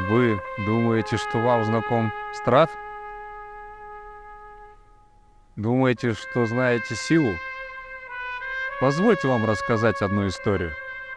Вы думаете, что вам знаком страх? Думаете, что знаете силу? Позвольте вам рассказать одну историю.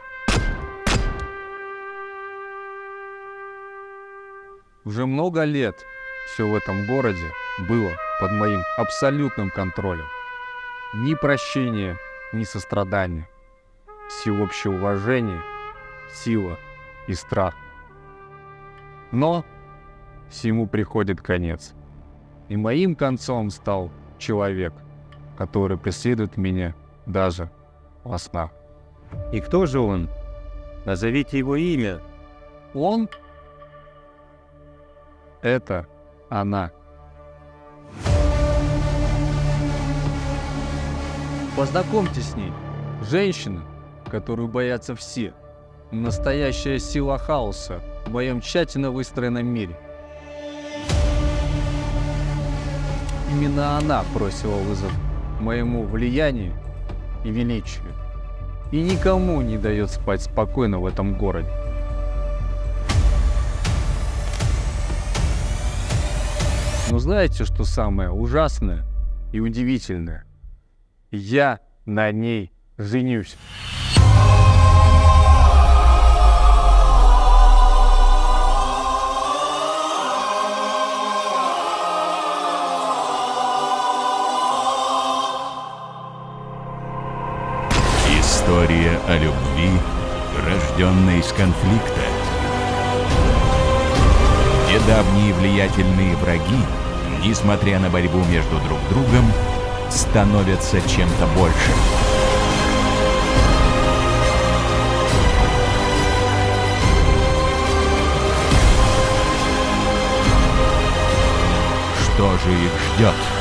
Уже много лет все в этом городе было под моим абсолютным контролем. Ни прощения, ни сострадания. Всеобщее уважение, сила и страх. Но всему приходит конец. И моим концом стал человек, который преследует меня даже во снах. И кто же он? Назовите его имя. Он — это она. Познакомьтесь с ней. Женщина, которую боятся все. Настоящая сила хаоса в моем тщательно выстроенном мире. Именно она бросила вызов моему влиянию и величию. И никому не дает спать спокойно в этом городе. Но знаете, что самое ужасное и удивительное? Я на ней женюсь. История о любви, рожденной из конфликта. Где давние влиятельные враги, несмотря на борьбу между друг другом, становятся чем-то большим. Что же их ждет?